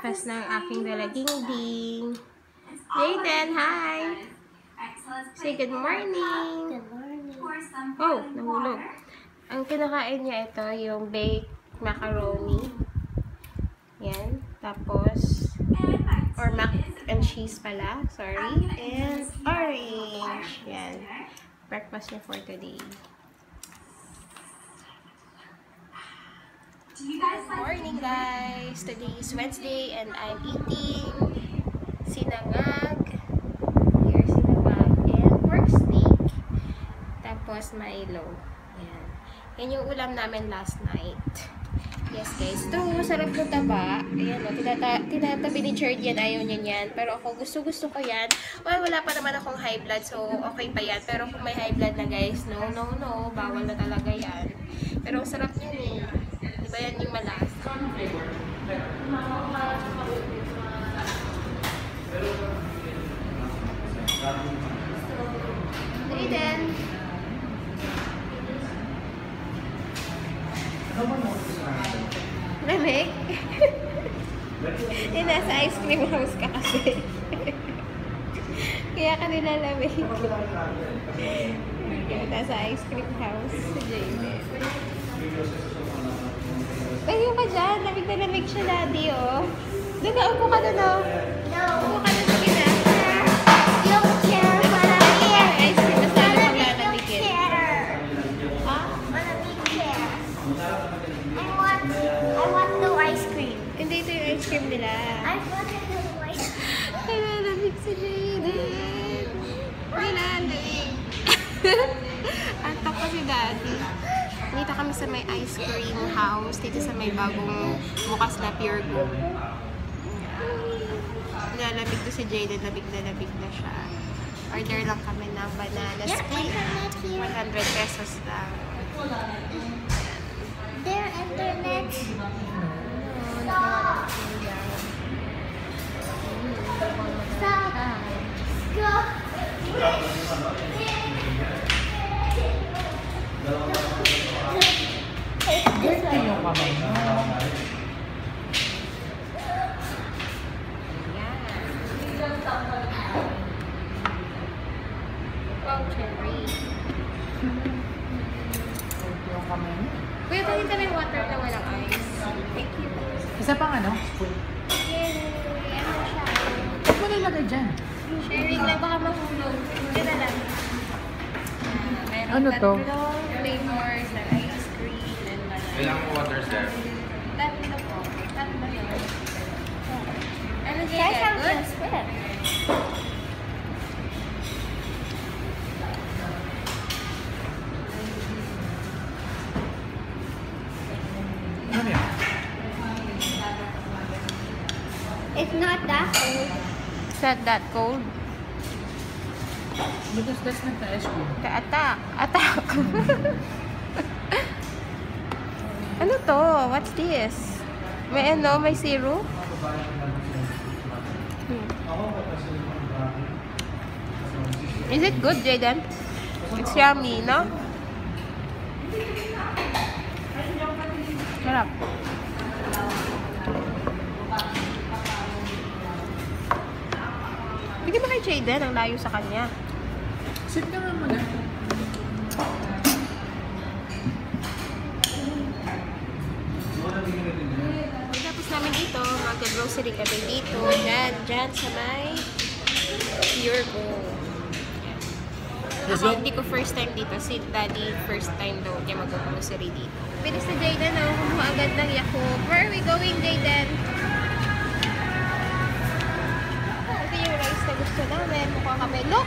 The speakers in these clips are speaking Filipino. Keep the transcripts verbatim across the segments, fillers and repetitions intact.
lakas ng aking dalaging-ding. Jaden, hi! Say good morning! Good morning. Oh, nahulog. Ang kinakain niya ito, yung baked macaroni. Yan. Tapos, or mac and cheese pala. Sorry. And orange. Yan. Breakfast niya for today. Good morning, guys! Today is Wednesday and I'm eating sinangag. Here, sinangag and pork steak. Tapos Milo. Yan. Yan yung ulam namin last night. Yes, guys. Ito, sarap ng taba. Ayan, o. Tinata tinatabi ni Chard yan. Ayaw niya yan. Pero ako, gusto-gusto ko yan. Well, wala pa naman akong high blood. So, okay pa yan. Pero kung may high blood na, guys, no, no, no. Bawal na talaga yan. Pero ang sarap niyan eh. Diba yan yung malas? Aiden! Lamig? Eh, nasa ice cream house ka kasi. Kaya ka nilalamig. Nasa ice cream house si Jaden. Ayaw ka dyan. Lamig na lamig siya, Daddy, oh. Doon na, upo ka doon, oh. No. Upo ka doon, sige na. Yung chair, malamig. Ice cream, mas lalo kang lalamigin. Ha? Malamig chair. I want, I want no ice cream. Hindi, ito yung ice cream nila. I want no ice cream. Nilalamig si Jaden. Nilalamig. Antok ko si Daddy. Dito kami sa may ice cream house. Dito sa may bagong bukas na Pure Gold. Nilalamig to si Jaden. Labig na labig na siya. Order lang kami ng banana split. one hundred pesos lang. Their internet. Stop. Go. Dirty yung kamay mo. Wow, cherry. Dirty yung kamay mo. Kuya, pwede kami water na walang ice. Thank you. Isa pang ano? Spoon. Yay! Ano siya? Ba't mo nilagay dyan? Sharing lang, baka mahulog. Hindi na lang. Ah, meron Ano to? tatlong flavors na ice cream and banana. Ilang water, sir? Tatlo po. Tatlo yun. Ano Guys, dyan? I'm Good? just sweat. Ano yan? It's not that cold. Is that that cold? Because that's not the ice cream. The attack. Attack. Ano to? What's this? May ano? May syrup? Hmm. Is it good, Jaden? It's yummy, no? Sarap. Bigyan mo kay Jaden, ang layo sa kanya. Sit ka nga muna. Tapos namin dito, mag-grocery kami dito. Dyan, dyan sa may Pure Gold. Let's Ako, go. hindi ko first time dito. Si Daddy, first time daw niya mag-grocery dito. Bilis na Jaden, oh. Kumuha agad ng Yakult. Where are we going, Jaden? Oh, ito yung rice na gusto namin. Mukha kami. Look!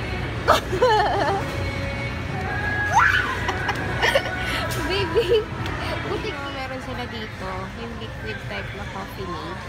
Baby! Buti ko meron sila dito. Yung liquid type na coffee made.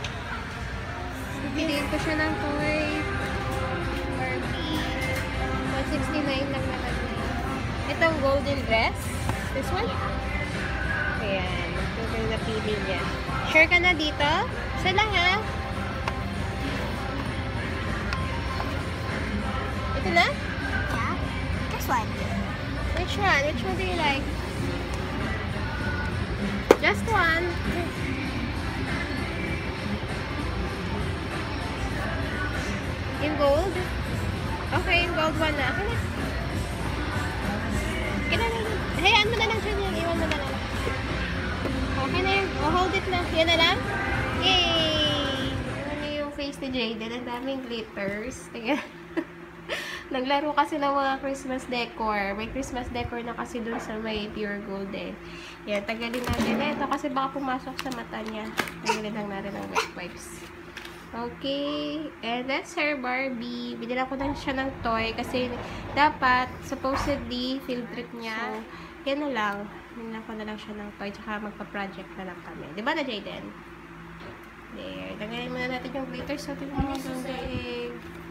Piliin ko siya ng toy. Barbie. one sixty-nine lang naman. Itong golden dress. This one? Ayan. Ito yung napili niya. Sure ka na dito? Isa lang ha? Ito na? Yeah. This one. Which one? Which one do you like? Just one. Yung gold? Okay, yung gold one na. Okay na. Okay na na. Hayaan mo na lang siya niya. Iwan mo na lang. Okay na yun. Oh, hold it na. Yan na lang. Yay! Ano yung face ni Jayden? Ang daming glitters. Tingnan. Naglaro kasi ng mga Christmas decor. May Christmas decor na kasi dun sa may pure gold eh. Yan, tagalin natin. Ito kasi baka pumasok sa mata niya. Tagalin lang natin ng wet wipes. Okay. And that's her Barbie. Binila ko na siya ng toy kasi dapat, supposedly, field trip niya. So, yan na lang. Binila ko na lang siya ng toy tsaka magpa-project na lang kami. Diba na, Jayden? There. Tagalin muna natin yung glitters. So, tingnan mo yung daig.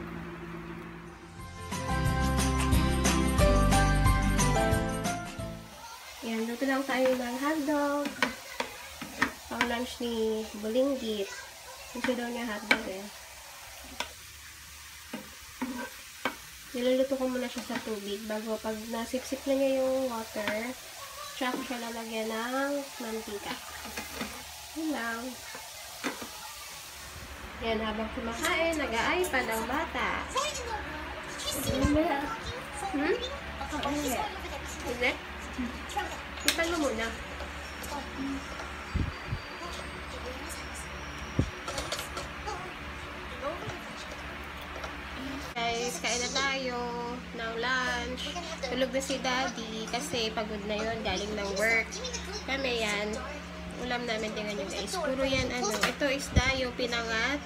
Yan, luto lang tayo ng hotdog. Pang lunch ni Bulinggit. Gusto daw niya hotdog eh. Niluluto ko muna siya sa tubig bago pag nasipsip na niya yung water, tsaka ko siya lalagyan ng mantika. Yan lang. Yan, habang kumakain, nag-a-iPad ang bata. Hmm? Oo, hindi. Hindi? Ipan mo muna. Guys, kain na tayo ng lunch. Tulog na si Daddy kasi pagod na yun, galing ng work. Kami yan. Ulam namin, tingnan nyo guys. Puro yan ano. Ito is dayo, pinangat.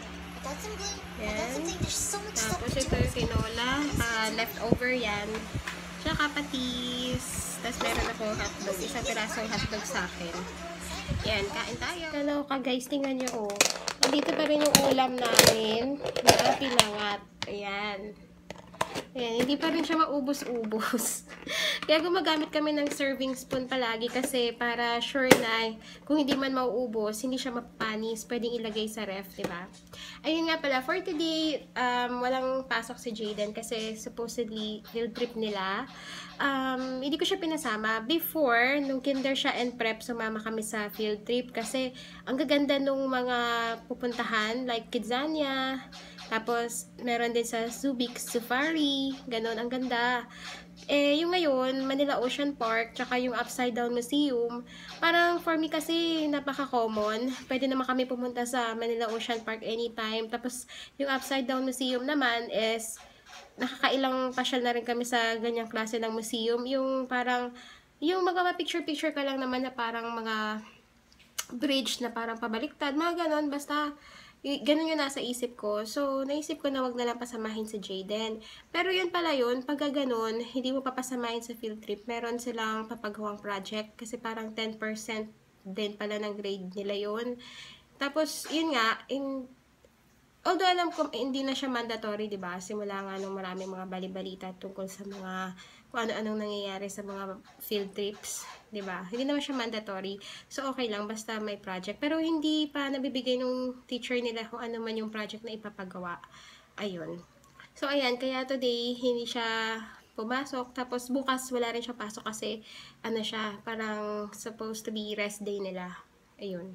Yan. Tapos ito yung tinola. Uh, leftover yan. Tsaka patis. Tapos meron ako hotdog. Isang pirasong hotdog sa akin. Yan, kain tayo. Hello ka guys, tingnan nyo oh. Dito pa rin yung ulam namin na pinangat. Ayan. Ayan, hindi pa rin siya maubos-ubos. Kaya gumagamit kami ng serving spoon palagi kasi para sure na kung hindi man mauubos, hindi siya mapanis, pwedeng ilagay sa ref, diba? Ayun nga pala, for today, um, walang pasok si Jayden kasi supposedly field trip nila. Um, hindi ko siya pinasama. Before, nung kinder siya and prep, sumama kami sa field trip kasi ang gaganda nung mga pupuntahan, like Kidzania, tapos meron din sa Subic Safari, ganon, ang ganda. Eh, yung ngayon, Manila Ocean Park, tsaka yung Upside Down Museum, parang for me kasi napaka-common. Pwede naman kami pumunta sa Manila Ocean Park anytime. Tapos, yung Upside Down Museum naman is, nakakailang pasyal na rin kami sa ganyang klase ng museum. Yung parang, yung mga picture-picture ka lang naman na parang mga bridge na parang pabaliktad, mga ganon, basta ganun yung nasa isip ko. So, naisip ko na wag na lang pasamahin si Jayden. Pero yun pala yun, pag ganun, hindi mo papasamahin sa field trip, meron silang papagawang project kasi parang ten percent din pala ng grade nila yun. Tapos, yun nga, in, although alam ko, hindi na siya mandatory, diba? Simula nga nung maraming mga balibalita tungkol sa mga kung ano-anong nangyayari sa mga field trips, diba? Hindi naman siya mandatory. So, okay lang, basta may project. Pero hindi pa nabibigay nung teacher nila kung ano man yung project na ipapagawa. Ayun. So, ayan, kaya today, hindi siya pumasok. Tapos, bukas, wala rin siya pasok kasi, ano siya, parang supposed to be rest day nila. Ayun.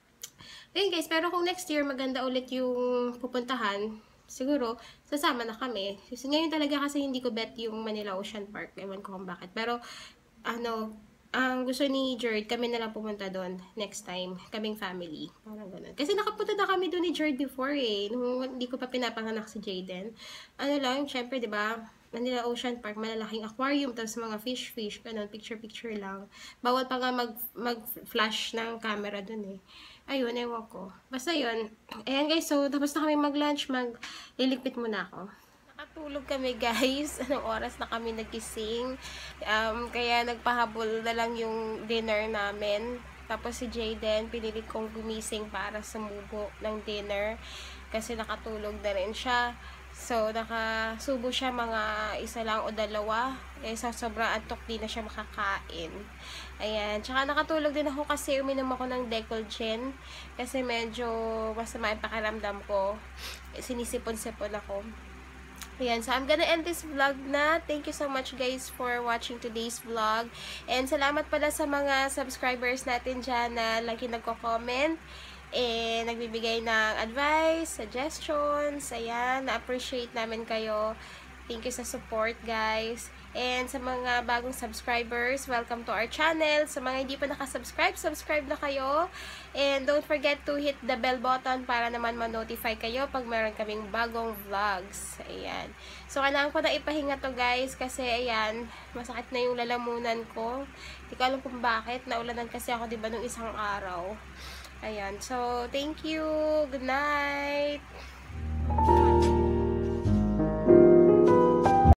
Ayun guys, pero kung next year maganda ulit yung pupuntahan, siguro sasama na kami. Kasi ngayon talaga kasi hindi ko bet yung Manila Ocean Park. Ewan ko kung bakit. Pero, ano, ang gusto ni Jared, kami na lang pumunta doon next time. Kaming family. Parang ganun. Kasi nakapunta na kami doon ni Jared before eh. Nung hindi ko pa pinapanganak si Jayden. Ano lang, syempre, di ba? Manila Ocean Park, malalaking aquarium, tapos mga fish-fish, ganun, picture-picture lang. Bawal pa nga mag, mag-flash ng camera doon eh. Ayun, ewan ko. Basta yun. Ayan guys, so tapos na kami mag-lunch, mag-liligpit muna ako. Nakatulog kami guys. Anong oras na kami nagising. Um, kaya nagpahabol na lang yung dinner namin. Tapos si Jayden, pinilit kong gumising para sumubo ng dinner. Kasi nakatulog na rin siya. So, nakasubo siya mga isa lang o dalawa. Eh, sa sobrang antok, di na siya makakain. Ayan. Tsaka nakatulog din ako kasi uminom ako ng Decolgen. Kasi medyo masama yung pakiramdam ko. Sinisipon-sipon ako. Ayan. So, I'm gonna end this vlog na. Thank you so much guys for watching today's vlog. And salamat pala sa mga subscribers natin dyan na lagi nagko-comment. and nagbibigay ng advice, suggestions. Ayan, na-appreciate namin kayo. Thank you sa support, guys. And sa mga bagong subscribers, welcome to our channel. Sa mga hindi pa nakasubscribe, subscribe na kayo. And don't forget to hit the bell button para naman ma-notify kayo pag meron kaming bagong vlogs. Ayan. So, kailangan ko na ipahinga to, guys, kasi ayan, masakit na yung lalamunan ko. Hindi ko alam kung bakit. Naulanan kasi ako, diba, nung isang araw. Ayan. So, thank you. Good night.